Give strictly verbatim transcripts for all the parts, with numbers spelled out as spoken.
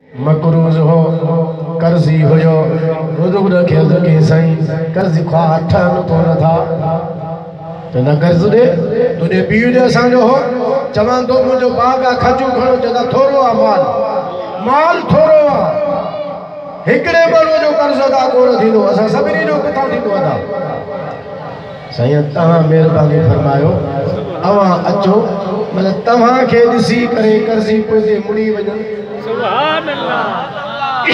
मकरूज हो कर्जी हुयो हुजूर खे के साईं कर्जी खा अठन तो न था तो न कर्ज दे तुझे पीउ दे असांजो हो चवां तो मुंहिंजो बाग आहे खजू खणो चवंदा थोरो आहे माल माल थोरो आहे हिकिड़े माण्हूअ जो कर्ज अदा कोन थींदो असां सभिनी जो किथां थींदो अदा साईं तव्हां महिरबानी फरमायो अवां अचो मतलब तव्हां खे ॾिसी करे कर्ज़ी पंहिंजे मुड़ी वञनि सुभान अल्लाह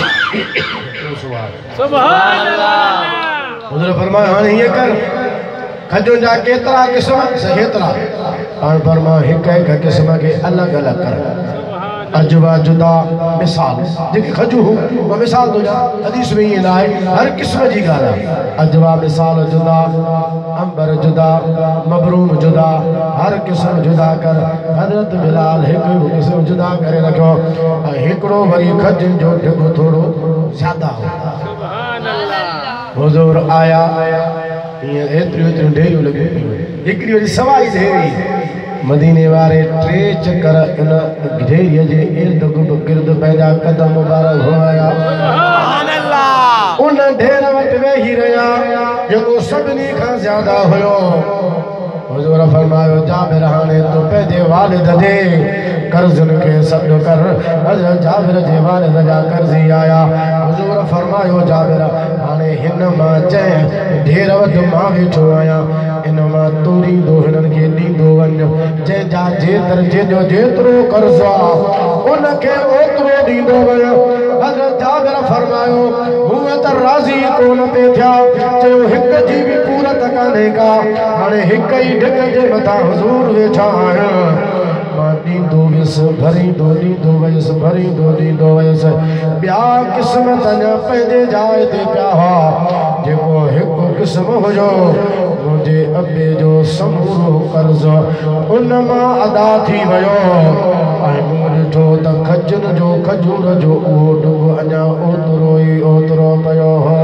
सुभान अल्लाह हुजूर फरमायो हाणे हीअं कर खजुनि जा केतिरा क़िस्म हेतिरा हाणे फरमायो हिक हिक क़िस्म खे अलॻि अलॻि कर अजवा जुदा मिसाल जेके खजू हो वो मिसाल तो जा हदीस में ये लाए हर किस्म जी गाला अजवा मिसाल जुदा अंबर जुदा मबरूम जुदा हर किस्म जुदा कर हजरत बिलाल एक किस्म जुदा करे रखो एकड़ो वरी खज जो ढगो थोड़ो ज्यादा हो सुभान अल्लाह हुजूर आया ये एतरी एतरी ढेरियूं लगी एकड़ी वरी सवाई ढेरी मदीने वारे टे चक्कर इन ढेरीअ जे इर्द गिर्द पंहिंजा कदम मुबारक हो आया सुभान अल्लाह उन ढेर वटि वेही रहिया जेको सभिनी खां ज्यादा हुयो हुजूर फरमायो जाबिर हाणे तूं पंहिंजे वालिद जे कर्ज़नि खे सॾु कर हज़रत जाबिर जे वालिद जा कर्ज़ी आया हुजूर फरमायो जाबिर हाणे हिन मां जंहिं ढेर वटि मां वेठो आहियां इन मां तोड़ींदो हिननि खे ॾींदो वञ जंहिंजा जेतर जंहिंजो जेतिरो कर्ज़ आहे उनखे ओतिरो ॾींदो वञ हज़रत जाबिर फरमायो हूअं त राज़ी कोन पे थिया चयो हिक जी बि पूरत कान्हे का हाणे हिक ई ढिग जे मथां हुजूर वेठा आहिनि मां ॾींदो वियुसि भरींदो ॾींदो वयुसि भरींदो ॾींदो वयुसि ॿिया क़िस्मत अञा पंहिंजे जाइ ते पिया हुआ जेको हिकु क़िस्म हुयो मुंहिंजे अबे जो समूरो कर्ज़ उन मां अदा थी वियो ऐं मूं ॾिठो त खजुनि जो खजूर जो उहो ढुग अञा ओतिरो ई ओतिरो पियो हो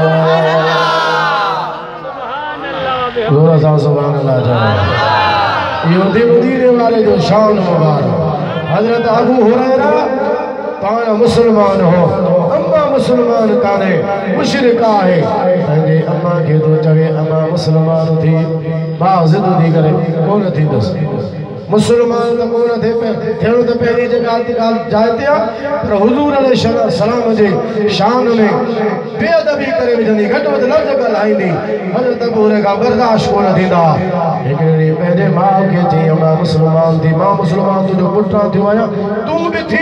ज़ोर सां सुभान अल्लाह चओ इहो मदीने वारे जो शान मुबारक हज़रत अबू हुरैरा पाण मुसलमान हो अम्मा मुसलमान काने मुशरिक आहे पंहिंजे अम्मा खे थो चवे अम्मा मुसलमान थी भाउ ज़िद थी करे कोन थींदसि मुसलमान त कोन थिए पियो थियणो त पहिरीं जे ॻाल्हि ते ॻाल्हि जाइ ते आहे पर हुज़ूर अलैहिस्सलाम जे शान में बेअदबी करे विझंदी घटि वधि लफ़्ज़ ॻाल्हाईंदी हज़रत अबू हुरैरा बर्दाश्त कोन थींदा हिकिड़े ॾींहुं पंहिंजे माउ खे चई मां मुसलमान थी मां मुसलमान तुंहिंजो पुटु थियो आहियां तूं बि थी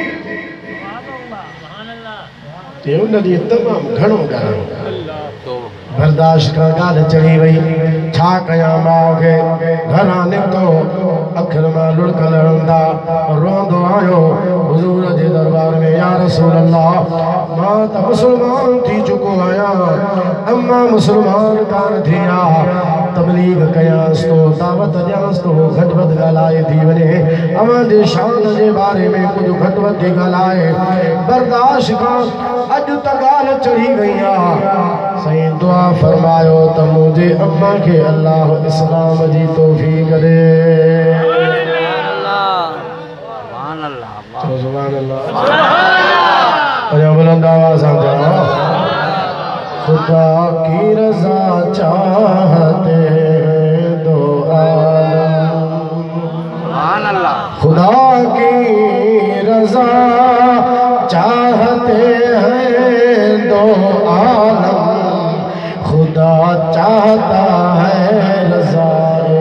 ते उन ॾींहुं तमामु घणो ॻाल्हायो बर्दाश्त खां ॻाल्हि चढ़ी वई छा कयां माउ खे घरां निकितो अखियुनि मां लुड़क लहंदा रोंदो आयो हुजूर जे दरबार में या रसूल अल्लाह मां त मुसलमान थी चुको आहियां अम्मा मुसलमान कान थी आहे तबलीग कयांसि थो दावत ॾियांसि थो घटि वधि ॻाल्हाए थी वञे अव्हां जे शान जे बारे में कुझु घटि वधि ॻाल्हाए बर्दाश्त खां अॼु त ॻाल्हि चढ़ी वई आहे साईं दुआ फरमायो त मुंहिंजे अम्मा खे अल्लाह इस्लाम जी तौफ़ीक़ ॾे सुभान अल्लाह अञा बुलंद आवाज़ सां चओ खुदा की रज़ा चाहते दो आलम सुभान अल्लाह खुदा की रज़ा चाहते हैं दो आलम खुदा चाहता है रज़ाए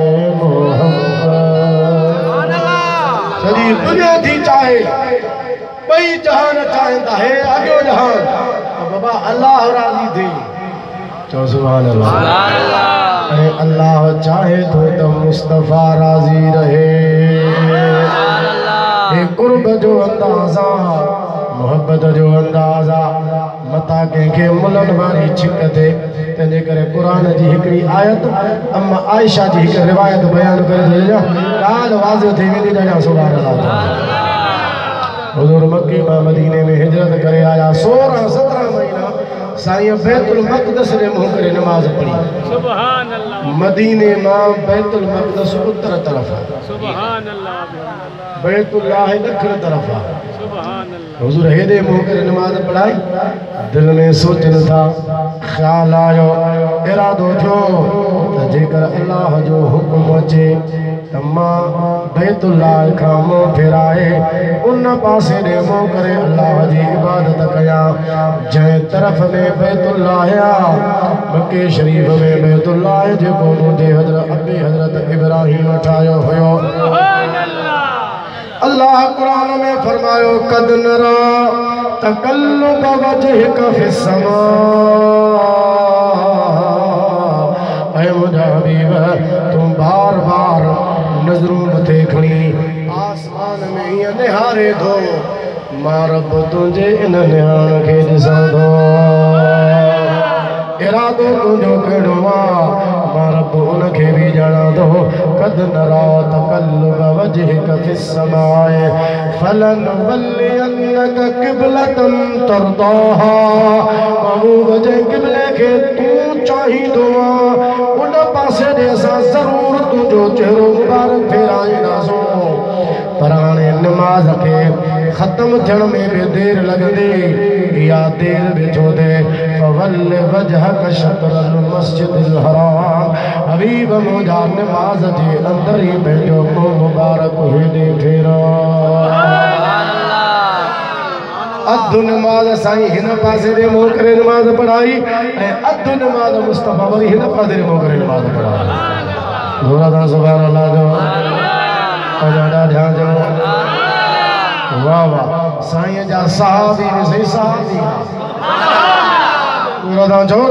मोहम्मद सॼी दुनिया थी चाहे ॿई जहान चाहींदा है अॻियो जहान बाबा अल्लाह राज़ी थी चओ सुभान अल्लाह अरे अल्लाह चाहे तो त मुस्तफ़ा राज़ी रहे हे कुर्ब जो अंदाज़ा मोहब्बत जो अंदाज़ा मता कंहिंखे मुलनि वारी छिक थे तंहिंजे करे क़ुरान जी हिकिड़ी आयत अम्मा आयशा जी हिकु रिवायत बयानु करे थो ॻाल्हि वाज़िह थी वेंदी ॾाढा सुभान अल्लाह हुजूर मक्के मां मदीने में हिजरत करे आया सोरहं सत्रहं महीना साईं बैतुल मक़दस ॾे मुंहुं करे नमाज़ पढ़ी सुभान अल्लाह मदीने मां बैतुल मक़दस उत्तर तरफ़ सुभान अल्लाह बैतुल्लाह ॾखिण तरफ़ सुभान हुजूर हेदे मुंह करे नमाज पढ़ाई दिल में सोचन था ख्याल आयो इरादो थियो त जेकर अल्लाह जो हुक्म अचे त मां बैतुल्लाह खां मुंह फेराए उन पासे ॾे मुंह करे अल्लाह जी इबादत कया जंहिं तरफ़ में बैतुल्लाह आ मक्के शरीफ में बैतुल्लाह जेको मुंहिंजे हज़रत अबे हज़रत इब्राहिम ठाहियो हुयो। अल्लाह कुरान में फरमायो कद नरा तकल्लुब वजहिका फिस्समा ऐ मुंहिंजा हबीब तुम बार बार नज़रूं मथे खणी आसमान में हीअं निहारे थो मां रब तुंहिंजे इन निहाण खे ॾिसां थो इरादो तुंहिंजो कहिड़ो आहे मां रब उनखे बि ॼाणां थो कद नरा तकल्लुब वजहिका फिस्समाए फलनुवल्लियन्नक क़िबलतन तरदाहा महबूब जे क़िबले खे तूं चाहींदो आहे उन पासे ॾे असां ज़रूर तुंहिंजो चहिरो मुबारक फेराईंदासूं पर हाणे नमाज़ खे ख़त्म थियण में भी देर लगंदी या देर भी छो थिए फवल्ल वजहक शतरल मस्जिदिल हराम हबीब मुंहिंजा नमाज़ जे अंदर ही पंहिंजो मुंहुं मुबारक हेॾे फेरा अधु नमाज साईं हिन पासे ॾे मुंहुं करे नमाज़ पढ़ाई ऐं अधु नमाज मुस्तफ़ा वरी हिन पासे ॾे मुंहुं करे नमाज़ पढ़ाई घोड़ा था सुभान अल्लाह जो ॾाढा ध्यान जो वाह वाह साईं जा साहबी में सही साहबी पूरा था चो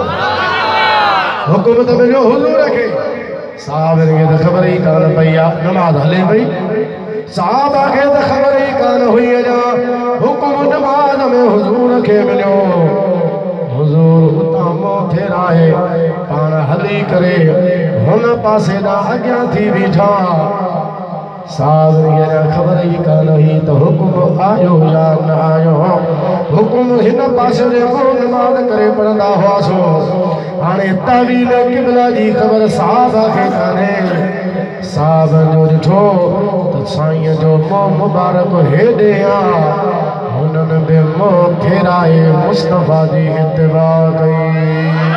हुकुम तो मिलियो हुजूर खे साहब खे तो ख़बर ही कान पई आहे नमाज हले पई साहबा खे तो ख़बर ही कान हुई अञा हुकुम नमाज में हुजूर खे मिलियो हुजूर उतां मुंहुं फेराए पाण हली करे हुन पासे ॾांहुं अॻियां थी बीठा साहब खे ख़बर ही कान हुई तो हुकुम आयो या न आयो हुकुम हिन पासे ॾे मुंहुं नमाज़ करे पढ़ंदा हुआसीं हाणे तावील क़िबला जी ख़बर साहब खे कान्हे साहब जो ॾिठो त साईं जो मुंहुं मुबारक हेॾे आहे हुननि बि मुंहुं फेराए मुस्तफ़ा जी इत्तिबा कई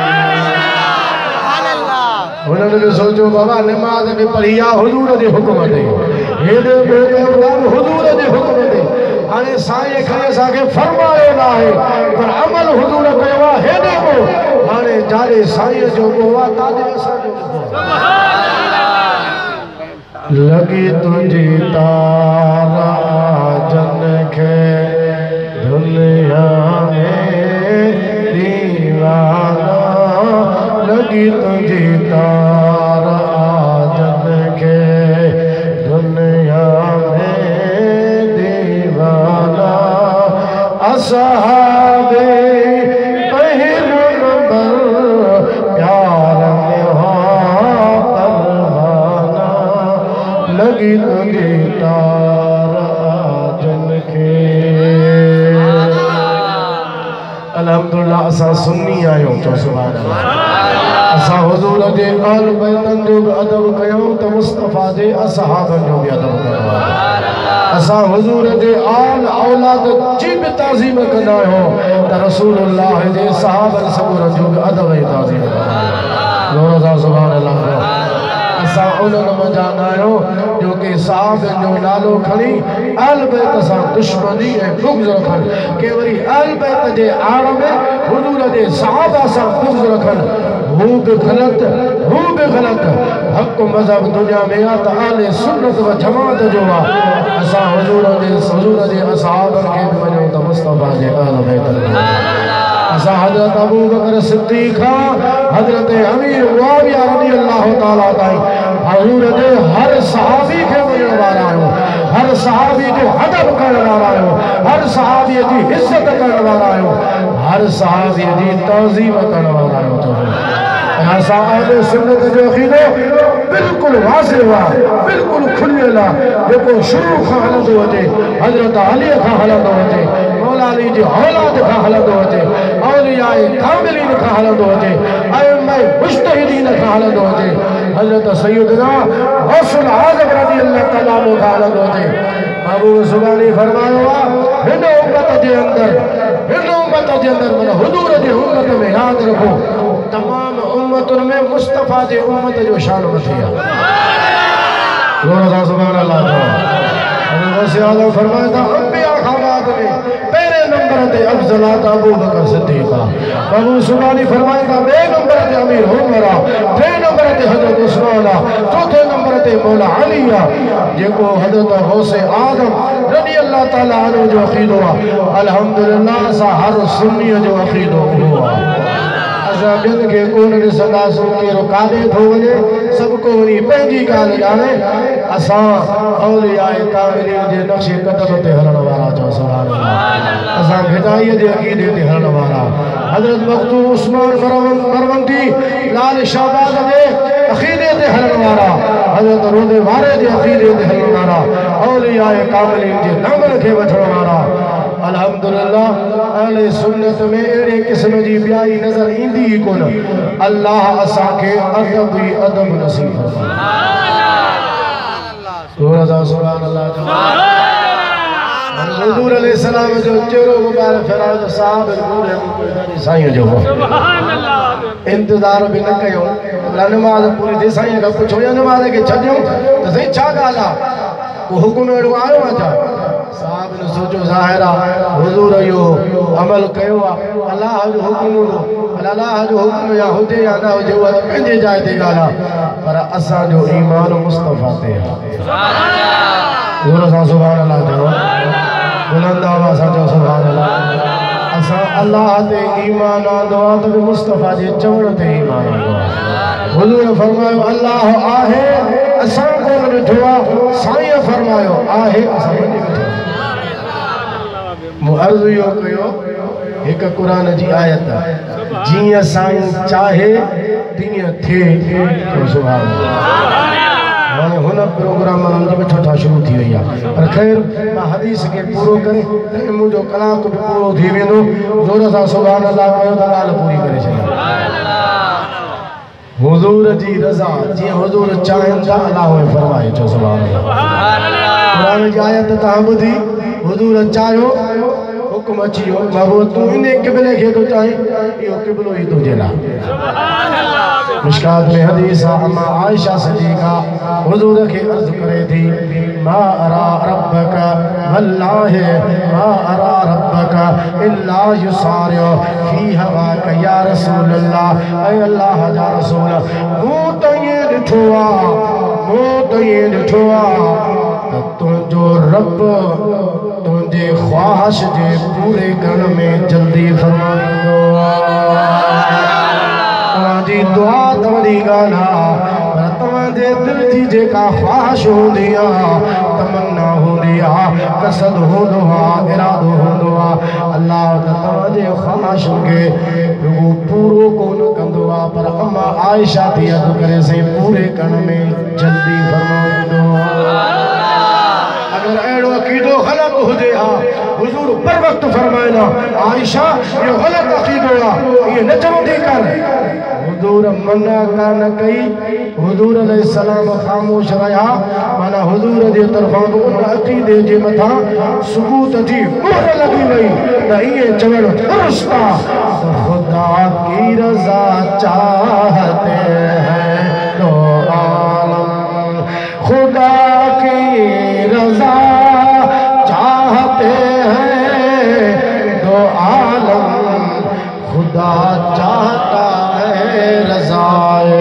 उन्होंने भी सोचो बाबा नमाज में पढ़ी आ हुजूर जे हुक्म ते हेदे बेदान हुजूर जे हुक्म ते हाने साईं खणे असा के फरमायो ना है पर अमल हुजूर कयो आ हेदे को हाने जारे साईं जो हुआ ताजे असा जो लगी तुझी तारा जन के दुनिया में दीवाना लगी तुझी तार आजन के दुनिया में दीवाना असहाबे पहले नंबर प्यार में हाँ परवाना लगी तुझी तार आजन के अल्हम्दुलिल्लाह असा सुन्नी आयो तो सुभान अल्लाह असा हुजूर जे आल बैतन जो अदब कयो तो मुस्तफा जे असहाबन जो भी अदब कयो असा हुजूर जे आल औलाद जी भी ताज़ीम कंदा हो त रसूलुल्लाह जे सहाबन सबूर जो भी अदब ऐं ताज़ीम कयो सा सुभान अल्लाह असा उन्हनि मंझा न आहियो जो कि साहब जो नालो खणी अहल बैत सां दुश्मनी ऐं बुग़्ज़ रखनि के वरी अहल बैत जे आड़ में हुजूर जे सहाबा सां बुग़्ज़ रखनि हू भी गलत हू भी गलत हक़ मज़हब दुनिया में आ त अहले सुन्नत व जमात जो आहे असां हुजूर जे हुजूर जे असहाबनि खे बि वञूं त मुस्तफ़ा जे अहल बैत असा हज़रत अबू बकर सिद्दीक़ हज़रत अमीर मुआविया रज़ी अल्लाह ताला ताईं हुजूर जे हर सहाबी खे मञण वारा आहियूं हर सहाबी जो अदब करण वारा आहियूं हर सहाबी जी इज़्ज़त करण वारा आहियूं हर सहाबी जी तज़ीम करण वारा आहियूं असा अहले सुन्नत जो अक़ीदो बिल्कुल वाज़िह आहे बिल्कुल खुलियल आहे जेको शुरू खां हलंदो अचे हज़रत अली खां हलंदो अचे मौला अली जी औलाद खां हलंदो अचे औलियाए कामिलीन खां हलंदो अचे अइम्मा मुज्तहिदीन खां हलंदो अचे हज़रत सैयदना गौसुल आज़म रज़ी अल्लाह ताला खां हलंदो अचे महबूब सुभानी फरमायो आहे हिन उम्मत जे अंदर हिन उम्मत जे अंदर मन हुजूर जे उम्मत में याद रखो तमाम उम्मतुन में मुस्तफा जे उम्मत जो शान मथे है सुभान अल्लाह गौसे आज़म फरमाया था अंबिया खां बाद में पहले नंबर ते अफजल आता अबू बकर सिद्दीक अबू सुबानी फरमाया था बे नंबर ते अमीर उमर टे नंबर ते हजरत उस्मान चौथे नंबर ते मौला अली जेको हजरत गौसे आज़म रज़ी अल्लाह ताला अन्हु जो अक़ीदो अल्हम्दुलिल्लाह सा हर सुन्नी जो अक़ीदो हुआ असा बिन के कोन ॾिसंदा सो केरो काॾे थो वञे सबको वरी पंहिंजी ॻाल्हि ॼाणे असां औलियाए कामिलीन जे नक्शे कदम ते हलण वारा चओ सुभान अल्लाह असां भिटाईअ जे अक़ीदे ते हलण वारा हज़रत मखदूम उस्मान मरवंती लाल शाहबाद जे अक़ीदे ते हलण वारा हज़रत रोज़े वारे जे अक़ीदे ते हलण वारा औलियाए कामिलीन जे नामन खे वठण वारा अल्हम्दुलिल्लाह अहले सुन्नत में एड़े किस्म जी ब्याई नजर ईंदी ही कोन अल्लाह असा के अदब ही अदब नसीब फरमाए सुभान अल्लाह हुजूर अलैहि सलाम जो चेहरो मुबारक फराज साहब पूरे साईं जो सुभान अल्लाह इंतजार भी न कयो नमाज पूरी थी साईं का पुछो या नमाज के छडियो तो सही छा गाला को हुकुम एड़ो आयो आजा साहब ने सोचो ज़ाहिरा हुजूर यो अमल कयो अल्लाह जो हुकुम अल्लाह जो हुकुम या हुजे या ना हुजे वो पंहिंजे जाइ ते गाला पर असा जो ईमान मुस्तफा ते सुभान अल्लाह हुजूर सा सुभान अल्लाह जो बुलंद आवाज़ जो सुभान अल्लाह असा अल्लाह ते ईमान आंदो तो मुस्तफा जे चवण ते ईमान आंदो हुजूर फरमायो अल्लाह आहे असा को ॾिठो साईं फरमायो आहे असा मुअर्ज़ यो कयो एक कुरान जी आयत जिया साईं चाहे तीअं थे तो सुभान अल्लाह हुन प्रोग्राम जी में छठा शुरू थी वही पर खैर मां हदीस के पूरो करे मुझो कलाक भी पूरो थी वेंदो जोर सा सुभान अल्लाह कयो त ॻाल्हि पूरी करे छॾियो हुजूर जी रज़ा जी हुजूर चाहन था अल्लाह ने फरमाए चो सुभान अल्लाह कुरान जी आयत ता बुधी हुजूर चाहो हुकुम अचियो महबूब तू इन क़िबले के तो चाहे यो क़िबलो ही तुझे ला सुभान अल्लाह मिशकात में हदीस अम्मा आयशा सिद्दीका हुजूर के अर्ज करे थी मा अरा रब्बक वल्लाहि मा अरा रब्बक इल्ला युसारियो फी हवाक या रसूल अल्लाह ऐ अल्लाह जा रसूल मु तो ये ॾिठो मु तो ये ॾिठो तुझो रब तुझे ख्वाहिश जे पूरे करण में जल्दी फरमाईंदो तव्हांजी दुआ तव्हांजी ॻाल्हि आहे पर तव्हांजे दिल जी जेका ख्वाहिश हूंदी आहे तमन्ना हूंदी आहे कसद हूंदो आहे इरादो हूंदो आहे अल्लाह त तव्हांजे ख्वाहिशुनि खे रुगो पूरो कोन कंदो आहे पर अम्मा आयशा थी अदु करे साईं पूरे करण में जल्दी फरमाईंदो अगर अड़ो अकीदो गलत हुजे हा हुजूर पर वक्त फरमाइना आयशा ये गलत अकीदो ये न चवंदी कर हुजूर मना कान कई हुजूर अलैहि सलाम खामोश रहा माना हुजूर जे तरफा उन अकीदे जे मथा सबूत जी मोहर लगी वई त ये चवण दुरुस्ता तो खुदा की रजा चाहते हैं तो आलम खुदा की रजा चाहते हैं दो आलम खुदा चाहता है रज़ाए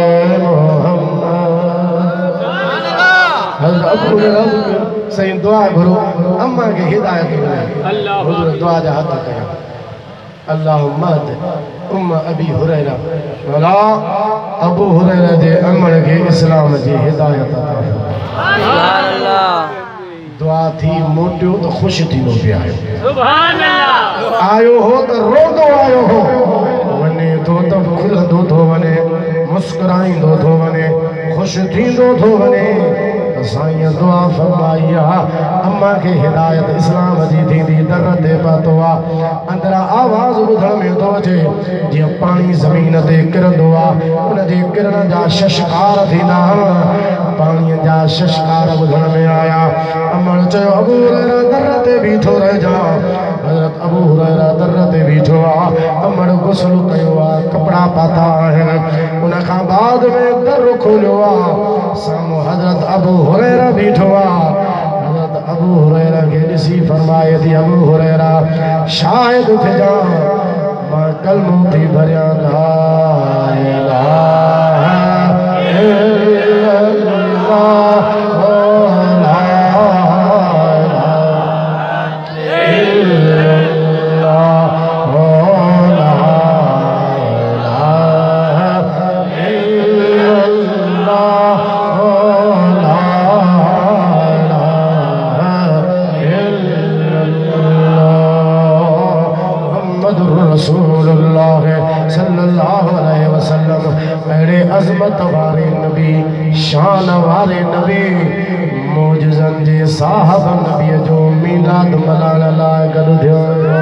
मोहम्मद सही दुआ करो अम्मा के हिदायत मिले अल्लाह हुजूर दुआ जा हाथ कया अल्लाहुम्मा उम्मा अबी हुरैरा मौला अबू हुरैरा जे अमल के इस्लाम जी हिदायत अता सुभान अल्लाह दुआ थी मोटियो तो खुश थी नो पे आयो सुभान अल्लाह आयो हो तो रोंदो आयो हो वने तो तो खुलंदो थो वने मुस्कुराइंदो थो वने खुश थींदो थो वने साईं दुआ फरमाइया अम्मा के हिदायत इस्लाम जी थी दर ते पातो आ अंदरा आवाज बुधण में तो अचे जीअं पानी ज़मीन ते किरंदो आ उन जे किरण जा शशकार थींदा पानी जा शशकार बुधण में आया। अमर चयो अबू हुरैरा दर ते बीठो रह जा। हज़रत अबू हुरैरा दर ते बीठो आ। अमर गुस्ल कयो आ, कपड़ा पाता आहिनि। उन खां बाद में दर खोलियो आ। साम्हूं हज़रत अबू हुरैरा बीठो आ। हज़रत अबू हुरैरा खे ॾिसी फरमाए थी अबू हुरैरा शाहिद थे जा मां कलमो थी भरिया ला इलाहा इल्लल्लाह ला अज़मत वारे नबी शान वारे नबी मौजज़न जे साहब नबी जो मीलाद मल्हाइण लाइ गॾु थियो।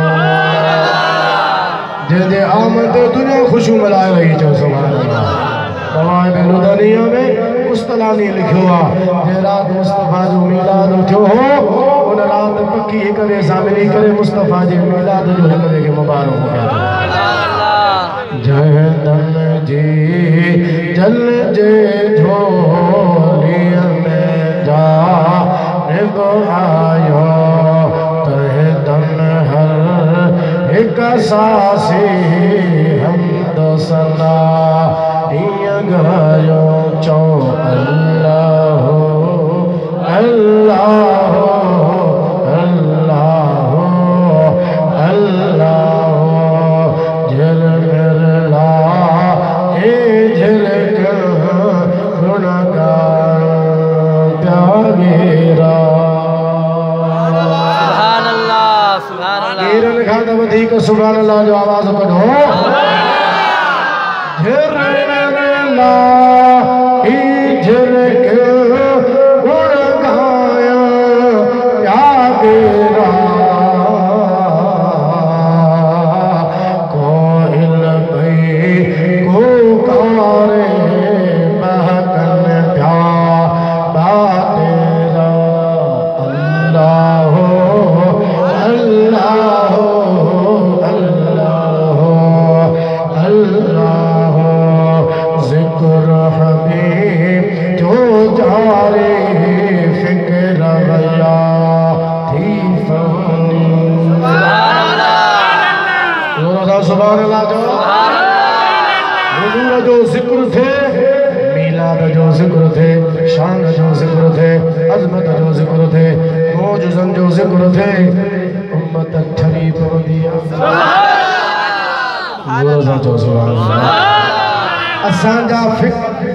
जंहिंजे आमद दुनिया ख़ुशियूं मल्हाए रही चओ सुभान अल्लाह। मवाहिब लुदनिया में कुस्तलानी लिखियो आहे जे राति मुस्तफ़ा जो मीलाद थियो हो उन राति पखी हिक ॿिए सां मिली करे मुस्तफ़ा जे मीलाद जो हिक ॿिए खे मुबारक कया। जय दन जी जल जे झोलिय में जा निभ आयो तह दन हर हिक सासी हमद सना ईअं गयो चो अल्लाह अल्लाह अल्लाह अल्लाह जल मिरला ए झलक गुणगान त्यागेरा। सुभान अल्लाह सुभान अल्लाह। गिरन खां त वधीक सुभान अल्लाह जो आवाज़ कढो। झल मिरला ए झलक गुणगान त्यागेरा। सुभान अल्लाह जो हुजूर जो जिक्र थे, मीलाद जो जिक्र थे, शान जो जिक्र थे, अज़मत जो जिक्र थे, मौजज़न जो जिक्र थे, उम्मत ठरी पवंदी रोज़ा जो सुभान अल्लाह। असांजा फिक्र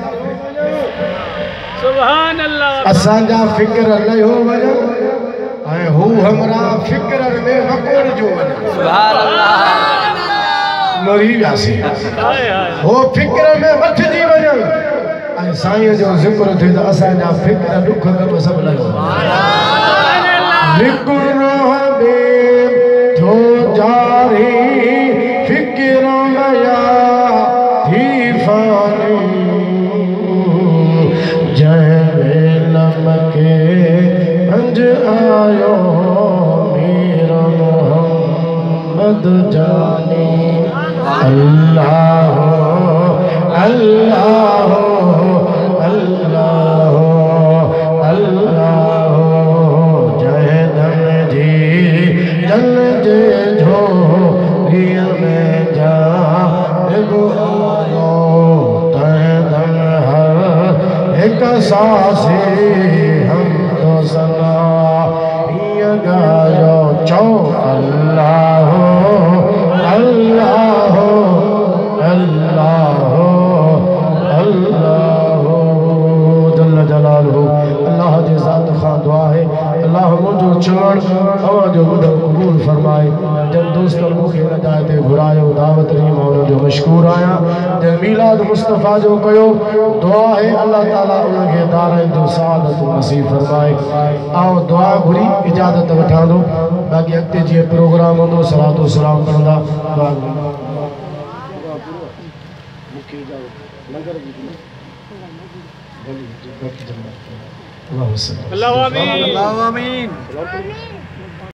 सुभान अल्लाह असांजा फिक्र लयो वञो ऐं हू हमरा फिक्र में वकोड़ जो वञो। सुभान अल्लाह मरी वियासी हो फिक्र में मथ जी वञनि ऐं साईं जो ज़िक्र थे त असांजा फिक्र दुख गम सभु लॻो। ज़िक्र में जो जारी फिक्र मया थी फानी जंहिं नमके अंज आयो मेरा मोहम्मद जानी। अल्लाह अल्लाह अल्लाह अल्लाह जय धन जी जल जे झोलिय में जा आयो तह धन हर एक सासी हम तो सना ईअं गायो चो अल्लाह अल्लाह अल्लाह अल्लाह जल्ल जलालहू। अल्लाह जी ज़ात खां दुआ है अल्लाह मुझो चवण अवां जो ॿुधण क़बूल फरमाए। जन दोस्तनि मूंखे हिदायत घुरायो दावत ॾिनी मां उन जो मशकूर आहियां। जंहिं मीलाद मुस्तफ़ा जो कयो दुआ है अल्लाह ताला उनखे दारनि जो सआदत नसीब फरमाए। आओ दुआ घुरी इजाज़त वठां थो बाक़ी अॻिते जीअं प्रोग्राम हूंदो सलातो सलाम पढ़ंदा दुआ मूंखे इजाज़त लंगर अल्लाह आमीन। अल्लाह आमीन।